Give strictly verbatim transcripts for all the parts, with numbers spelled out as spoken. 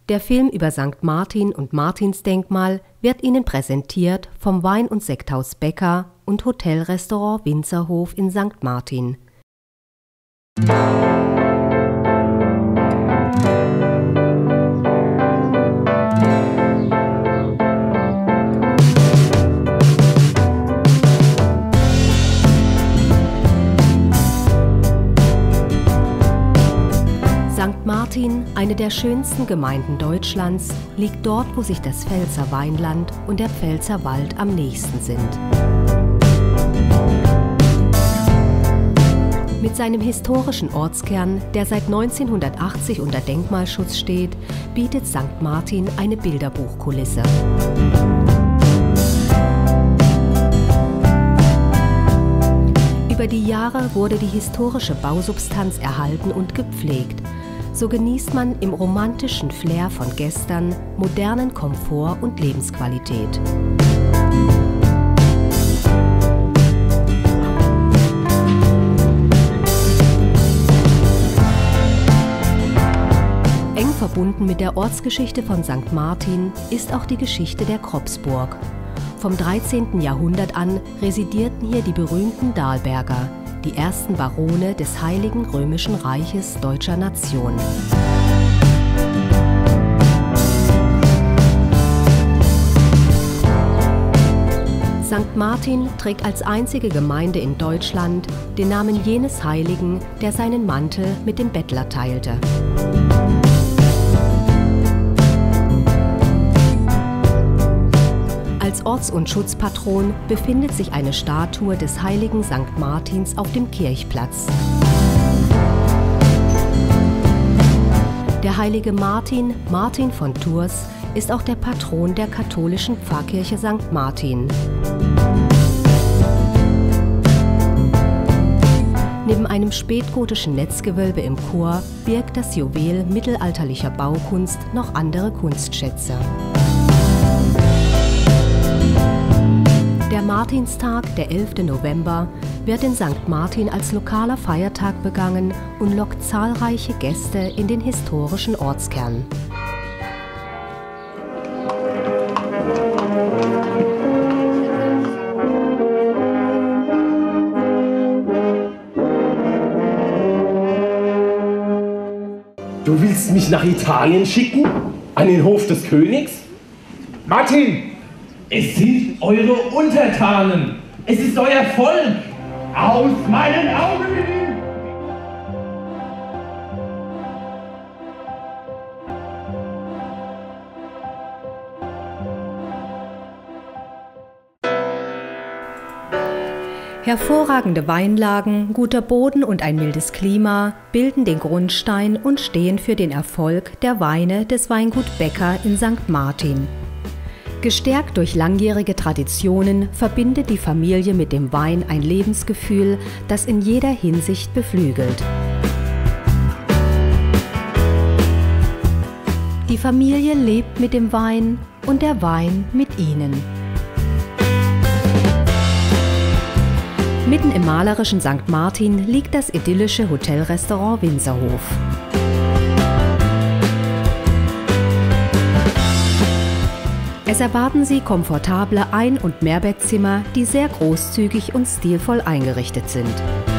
Der Film über Sankt Martin und Martinsdenkmal wird Ihnen präsentiert vom Wein- und Sekthaus Becker und Hotel-Restaurant Winzerhof in Sankt Martin. Sankt Martin, eine der schönsten Gemeinden Deutschlands, liegt dort, wo sich das Pfälzer Weinland und der Pfälzer Wald am nächsten sind. Mit seinem historischen Ortskern, der seit neunzehnhundertachtzig unter Denkmalschutz steht, bietet Sankt Martin eine Bilderbuchkulisse. Über die Jahre wurde die historische Bausubstanz erhalten und gepflegt. So genießt man im romantischen Flair von gestern modernen Komfort und Lebensqualität. Eng verbunden mit der Ortsgeschichte von Sankt Martin ist auch die Geschichte der Kroppsburg. Vom dreizehnten Jahrhundert an residierten hier die berühmten Dalberger, die ersten Barone des Heiligen Römischen Reiches deutscher Nation. Sankt Martin trägt als einzige Gemeinde in Deutschland den Namen jenes Heiligen, der seinen Mantel mit dem Bettler teilte. Als Orts- und Schutzpatron befindet sich eine Statue des heiligen Sankt Martins auf dem Kirchplatz. Der heilige Martin, Martin von Tours, ist auch der Patron der katholischen Pfarrkirche Sankt Martin. Neben einem spätgotischen Netzgewölbe im Chor birgt das Juwel mittelalterlicher Baukunst noch andere Kunstschätze. Der Martinstag, der elfte November, wird in Sankt Martin als lokaler Feiertag begangen und lockt zahlreiche Gäste in den historischen Ortskern. Du willst mich nach Italien schicken? An den Hof des Königs? Martin! Es sind eure Untertanen! Es ist euer Volk! Aus meinen Augen! Hervorragende Weinlagen, guter Boden und ein mildes Klima bilden den Grundstein und stehen für den Erfolg der Weine des Weingut Becker in Sankt Martin. Gestärkt durch langjährige Traditionen verbindet die Familie mit dem Wein ein Lebensgefühl, das in jeder Hinsicht beflügelt. Die Familie lebt mit dem Wein und der Wein mit ihnen. Mitten im malerischen Sankt Martin liegt das idyllische Hotel-Restaurant Winzerhof. Es erwarten Sie komfortable Ein- und Mehrbettzimmer, die sehr großzügig und stilvoll eingerichtet sind.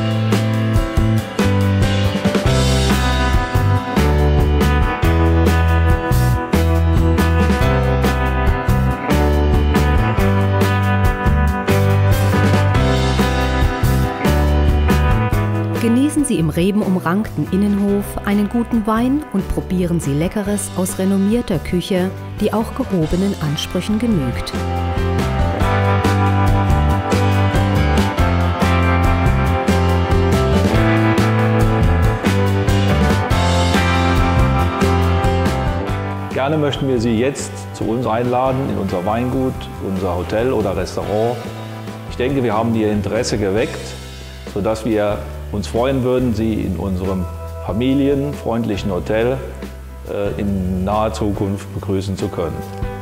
Genießen Sie im rebenumrankten Innenhof einen guten Wein und probieren Sie Leckeres aus renommierter Küche, die auch gehobenen Ansprüchen genügt. Gerne möchten wir Sie jetzt zu uns einladen in unser Weingut, unser Hotel oder Restaurant. Ich denke, wir haben Ihr Interesse geweckt, sodass wir uns freuen würden, Sie in unserem familienfreundlichen Hotel in naher Zukunft begrüßen zu können.